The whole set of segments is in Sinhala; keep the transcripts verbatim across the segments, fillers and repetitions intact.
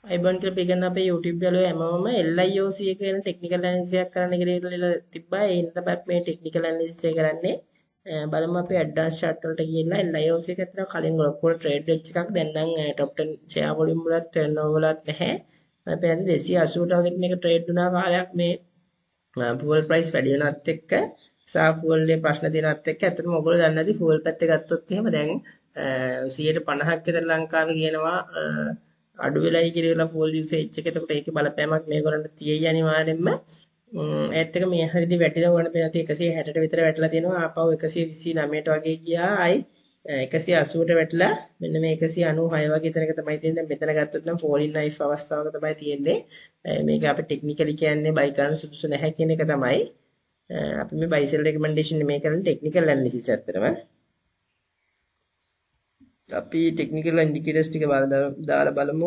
අයිබන් කියලා පිළිගන්න අපේ YouTube යාළුවෝ හැමෝම L I O C කියන ටෙක්නිකල් ඇනලිසිස් එකක් කරන්න කියලා තිබ්බා. ඒ හින්දා අපි මේ ටෙක්නිකල් ඇනලිසිස් එක කරන්නේ. අ, බලමු අපි ඇඩ්වාන්ස් chart වලට ගිහිල්ලා L I O C එක ඇත්තට කලින් ලොකුවට ට්‍රේඩ් වෙච්ච එකක්. දැන් නම් top ten share volume වලත් turnover වලත් නැහැ. අපි අද දෙසිය අසූට වගේ මේක ට්‍රේඩ් වුණා කාලයක් මේ ෆුවල් ප්‍රයිස් වැඩි වෙනත් එක්ක සා ෆුවල් එකේ ප්‍රශ්න තියෙනත් එක්ක ඇත්තටම ඔයගොල්ලෝ දන්නේ නැති ෆුවල් පැත්තේ ගත්තොත් එහෙම දැන් සියයට පනහක් විතර ලංකාවේ කියනවා අඩු වෙලයි කියලා ෆුල් යූසේජ් එක. එතකොට ඒකේ බලපෑමක් මේගොල්ලන්ට තියෙයි අනිවාර්යෙන්ම. ඒත් එක මේ හරියදී වැටිලා වුණා පෙරත් එකසිය හැටට විතර වැටලා තියෙනවා. ආපහු එකසිය විසි නවයට වගේ ගියා. ආයි එකසිය අසූට වැටලා මෙන්න මේ එකසිය අනූහය වගේ තැනක තමයි තියෙන්නේ. දැන් මෙතන ගත්තොත් නම් fall in knife අවස්ථාවක තමයි තියෙන්නේ. මේක අපි ටෙක්නිකලි කියන්නේ බයි කරන්න සුදුසු නැහැ කියන එක තමයි. අපි මේ buy sell recommendation මේ කරන්නේ ටෙක්නිකල් ඇනලිසිස් ඇත්තටම. අපි ටෙක්නිකල් ඉන්ඩිකේටර්ස් ටික දාලා බලමු.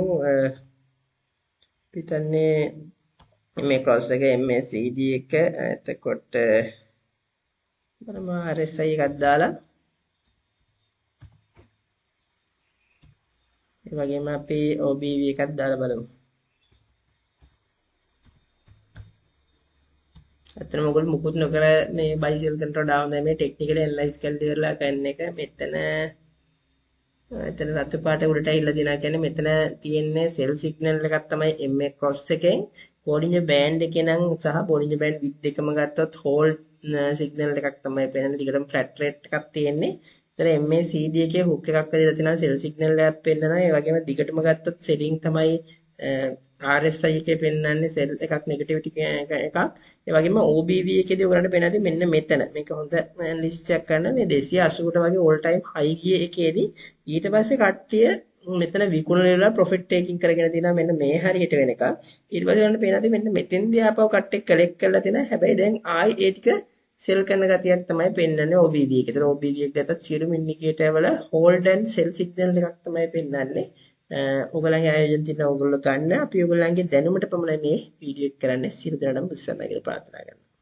පිටන්නේ මේ ක්‍රොස් එක M A C D එක එතකොට බලමු R S I එකක් දාලා ඒ වගේම අපි O B V එකක් දාලා බලමු. ඇත්තටම ඔයගොල්ලෝ මුකුත් නොකර මේ buy sell control down මේ ටෙක්නිකල් ඇනලයිස් කරලා ඉවරලා කරන එක මෙතන එතන රතු පාට උඩට ඇවිල්ලා තියෙනවා කියන්නේ මෙතන තියෙන්නේ සෙල් සිග්නල් එකක් තමයි M A cross එකෙන් Bollinger Band එකේ නම් සහ Bollinger Band width දෙකම ගත්තොත් hold සිග්නල් එකක් තමයි පේන්නේ. දිගටම flat rate එකක් තියෙන්නේ. එතන M A C D එකේ hook එකක් වැදිලා තියෙනවා සෙල් සිග්නල් එකක් පෙන්නනවා. ඒ වගේම දිගටම ගත්තොත් selling තමයි R S I එකේ පෙන්නන්නේ සෙල් එකක් නෙගටිවිටි එකක්. ඒ වගේම O B V එකේදී ඔයගලන්ට පේනවා මෙන්න මෙතන. මේක හොඳ ඇනලිසිස් එකක් කරන්න මේ දෙසිය අසූට වගේ all time high ගිය එකේදී ඊට පස්සේ කට්ටිය මෙතන විකුණලා ප්‍රොෆිට් ටේකින් කරගෙන තියෙනවා මෙන්න මේ හරියට වෙන එක. ඊට පස්සේ ඔයගලන්ට පේනවා මෙන්න මෙතෙන්දී ආපහු කට්ටිය කලෙක්ට් කරලා තියෙනවා. හැබැයි දැන් ආයි ඒ ටික සෙල් කරන ගතියක් තමයි පෙන්වන්නේ O B V එකේ. ඒතර O B V එක ගත්තත් සියලුම ඉන්ඩිකේටර් වල hold and sell signal එකක් තමයි පෙන්වන්නේ. ඔයගලගේ ආයෝජන තියෙන ඔයගොල්ලෝ ගන්න. අපි ඔයගොල්ලන්ගේ දැනුමට පමණයි මේ වීඩියෝ එක කරන්නේ. සියලු දෙනාටම බුස්සන්නයි කියලා ප්‍රාර්ථනා කරනවා.